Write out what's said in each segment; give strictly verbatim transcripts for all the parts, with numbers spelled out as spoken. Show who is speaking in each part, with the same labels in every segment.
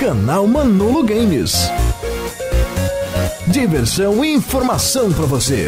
Speaker 1: Canal Manolo Games. Diversão e informação para você.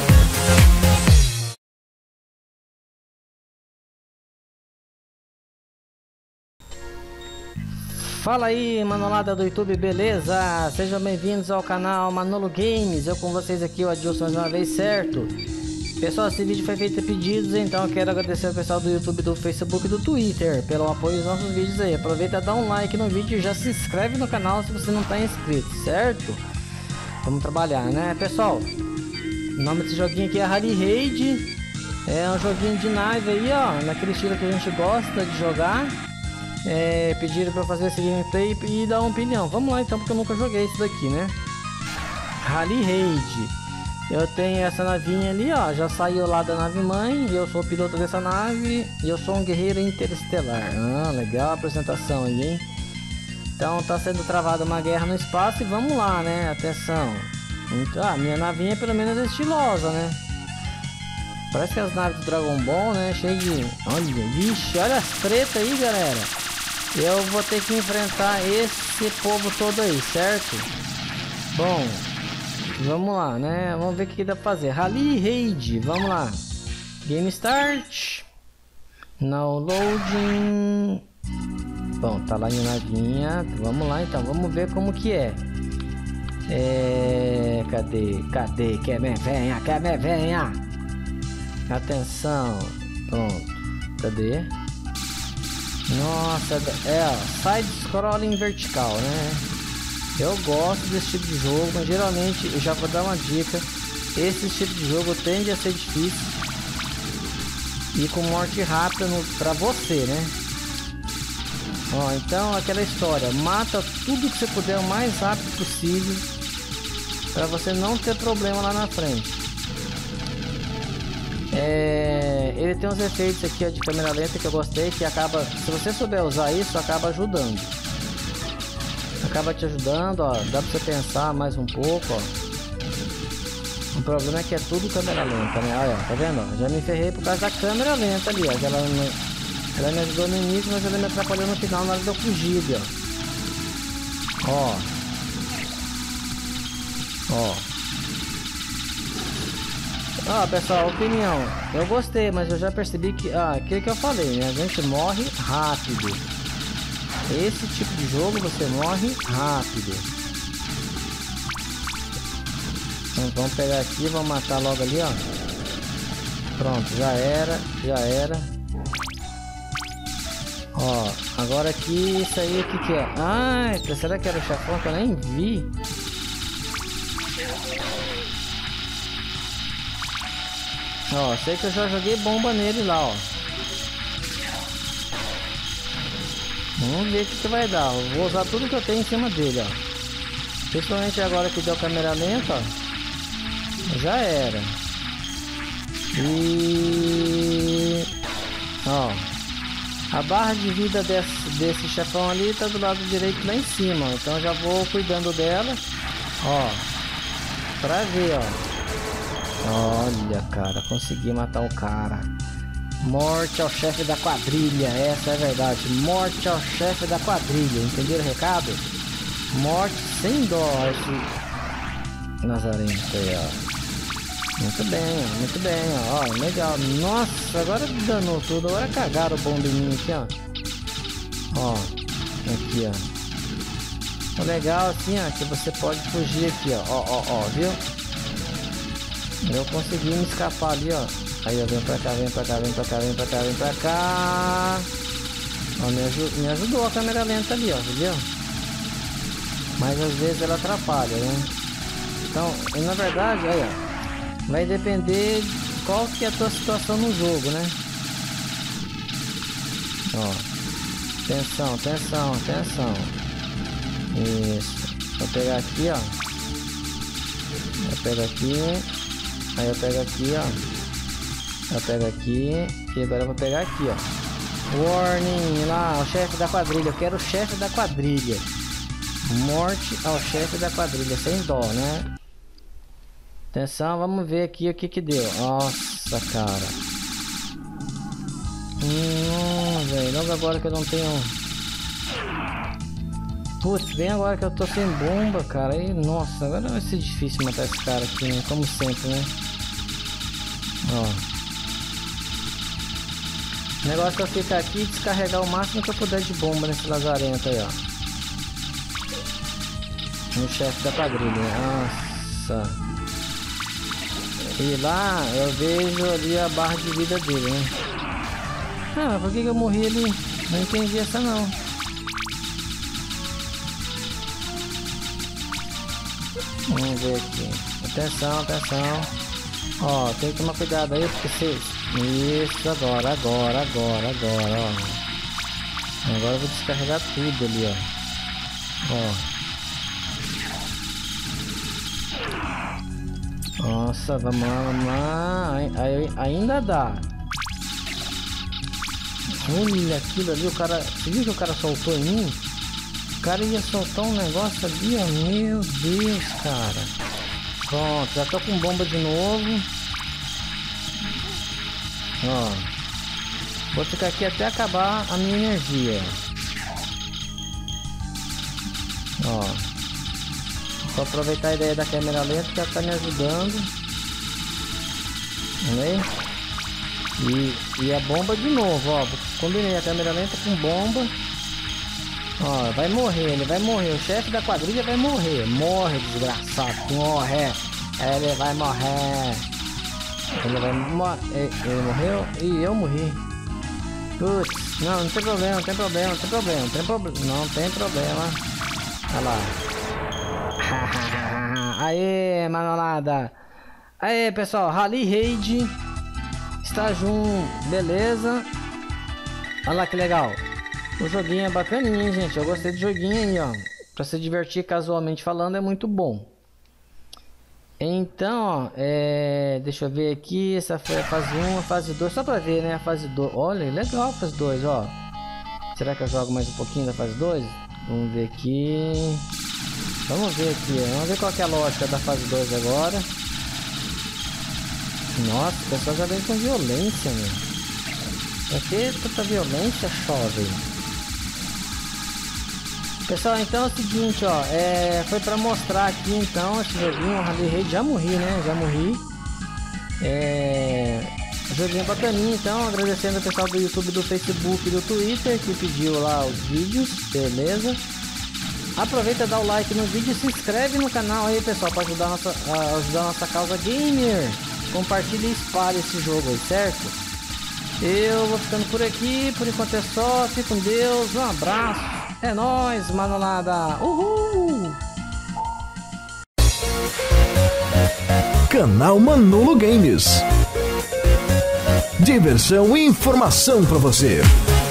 Speaker 2: Fala aí, manolada do YouTube, beleza? Sejam bem-vindos ao canal Manolo Games. Eu com vocês aqui, o Adilson, mais uma vez, certo? Pessoal, esse vídeo foi feito a pedidos, então eu quero agradecer ao pessoal do YouTube, do Facebook e do Twitter pelo apoio aos nossos vídeos aí. Aproveita, dá um like no vídeo e já se inscreve no canal se você não está inscrito, certo? Vamos trabalhar, né, pessoal? O nome desse joguinho aqui é Rally Raid. É um joguinho de nave aí, ó, naquele estilo que a gente gosta de jogar. É, pediram para fazer esse gameplay e dar uma opinião. Vamos lá então, porque eu nunca joguei isso daqui, né? Rally Raid. Eu tenho essa navinha ali, ó, já saiu lá da nave mãe. Eu sou o piloto dessa nave e eu sou um guerreiro interestelar. Ah, legal a apresentação aí, hein? Então tá sendo travada uma guerra no espaço e vamos lá, né? Atenção. Então, ah, minha navinha pelo menos é estilosa, né? Parece que as naves do Dragon Ball, né? Cheio de... Olha, vixe, olha as tretas aí, galera. Eu vou ter que enfrentar esse povo todo aí, certo? Bom, vamos lá, né? Vamos ver o que dá pra fazer. Rally Raid, vamos lá. Game Start. Now loading. Bom, tá lá em navinha. Vamos lá então, vamos ver como que é. É... Cadê? Cadê? Quer me venha, quer me venha. Atenção. Pronto. Cadê? Nossa, é, ó, side scrolling vertical, né? Eu gosto desse tipo de jogo, mas geralmente, eu já vou dar uma dica, esse tipo de jogo tende a ser difícil e com morte rápida no, pra você, né? Ó, então aquela história, mata tudo que você puder o mais rápido possível pra você não ter problema lá na frente. É, ele tem uns efeitos aqui, ó, de câmera lenta que eu gostei, que acaba, se você souber usar isso, acaba ajudando. Acaba te ajudando, ó, dá pra você pensar mais um pouco, ó. O problema é que é tudo câmera lenta, né? Olha, tá vendo? Ó, já me ferrei por causa da câmera lenta ali, ó. Ela, ela me ajudou no início, mas ela me atrapalhou no final na hora de eu fugir ali, ó. Ó. Ó. Ah, pessoal, opinião, eu gostei, mas eu já percebi que, ah, aquilo que eu falei, né, a gente morre rápido. Esse tipo de jogo você morre rápido. Então vamos pegar aqui, vamos matar logo ali, ó. Pronto, já era, já era. Ó, agora aqui, isso aí, o que que é? Ah, será que era o chefão que eu nem vi? Ó, sei que eu já joguei bomba nele lá, ó. Vamos ver o que, que vai dar. Eu vou usar tudo que eu tenho em cima dele, ó. Principalmente agora que deu câmera lenta, ó. Já era. E... Ó. A barra de vida desse, desse chefão ali tá do lado direito lá em cima, ó. Então já vou cuidando dela. Ó. Pra ver, ó. Olha, cara, consegui matar o cara. Morte ao chefe da quadrilha, essa é a verdade. Morte ao chefe da quadrilha, entenderam o recado? Morte sem dó, esse Nazareno aí, ó. Muito bem, ó, muito bem, ó, ó, legal. Nossa, agora danou tudo, agora cagaram o bomba em mim aqui, ó. Ó, aqui, ó. O legal assim, ó, que você pode fugir aqui, ó, ó, ó, ó, viu? Eu consegui me escapar ali, ó. Aí eu venho pra cá, vem pra cá, vem pra cá, vem pra cá, vem pra cá. Ó, me, aju me ajudou a câmera lenta ali, ó, viu? Mas às vezes ela atrapalha, né? Então, na verdade, aí, ó, vai depender de qual que é a tua situação no jogo, né? Ó, atenção, atenção, atenção. Isso. Vou pegar aqui, ó. Eu pego aqui. Aí eu pego aqui, ó. Eu pego aqui. E agora eu vou pegar aqui, ó. Warning lá, o chefe da quadrilha. Eu quero o chefe da quadrilha. Morte ao chefe da quadrilha, sem dó, né? Atenção, vamos ver aqui o que que deu. Nossa, cara. Hum, velho, logo agora que eu não tenho Putz, bem agora que eu tô sem bomba, cara. E, nossa, agora vai ser difícil matar esse cara aqui, né? Como sempre, né? Ó. O negócio é eu ficar aqui e descarregar o máximo que eu puder de bomba nesse lazarento aí, ó. No chefe da quadrilha. Nossa. E lá eu vejo ali a barra de vida dele, né? Ah, mas por que que eu morri ali? Não entendi essa não. Vamos ver aqui. Atenção, atenção. Ó, tem que tomar cuidado aí, porque vocês... Isso, agora, agora, agora, agora, ó. Agora eu vou descarregar tudo ali, ó. Ó. Nossa, vamos lá, vamos lá. Aí, ainda dá. Olha aquilo ali, o cara... Você viu que o cara soltou em mim? O cara ia soltar um negócio ali, ó. Meu Deus, cara. Pronto, já tô com bomba de novo. Ó. Vou ficar aqui até acabar a minha energia. Ó. Vou aproveitar a ideia da câmera lenta que ela tá me ajudando. Entendeu? E, e a bomba de novo, ó. Combinei a câmera lenta com bomba. Ó, vai morrer, ele vai morrer. O chefe da quadrilha vai morrer. Morre, desgraçado. Morre. Ele vai morrer. Ele vai morrer. Ele morreu e eu morri. Putz, não, não tem problema, não tem problema, não tem problema, não tem problema. Não tem problema. Olha lá. Aê, manolada. Aê, pessoal, Rally Raid está junto, beleza. Olha lá que legal. O joguinho é bacaninho, gente. Eu gostei do joguinho aí, ó. Pra se divertir casualmente falando é muito bom. Então, ó, é... deixa eu ver aqui. Essa foi a fase um, a fase dois. Só pra ver, né? A fase dois. Olha, legal a fase dois, ó. Será que eu jogo mais um pouquinho da fase dois? Vamos ver aqui. Vamos ver aqui. Vamos ver qual que é a lógica da fase dois agora. Nossa, o pessoal já vem com violência, meu. Pra que tanta violência, chove? Pessoal, então é o seguinte, ó, é, foi pra mostrar aqui então esse joguinho, o Rally Raid, já morri, né, já morri. É, joguinho bacaninho, então, agradecendo ao pessoal do YouTube, do Facebook e do Twitter que pediu lá os vídeos, beleza? Aproveita, dá o like no vídeo e se inscreve no canal aí, pessoal, para ajudar a nossa, a ajudar a nossa causa gamer. Compartilhe e espalhe esse jogo aí, certo? Eu vou ficando por aqui, por enquanto é só, fique com Deus, um abraço, é nóis, manolada, uhul!
Speaker 1: Canal Manolo Games. Diversão e informação pra você.